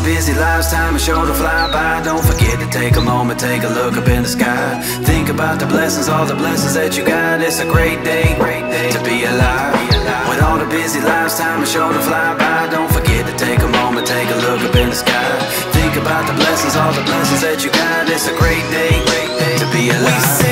busy lives, time is sure to fly by. Don't forget to take a moment, take a look up in the sky. Think about the blessings, all the blessings that you got. It's a great day to be alive. With all the busy lives, time is sure to fly by. Don't forget to take a moment, take a look up in the sky. Think about the blessings, all the blessings that you got. It's a great day to be alive.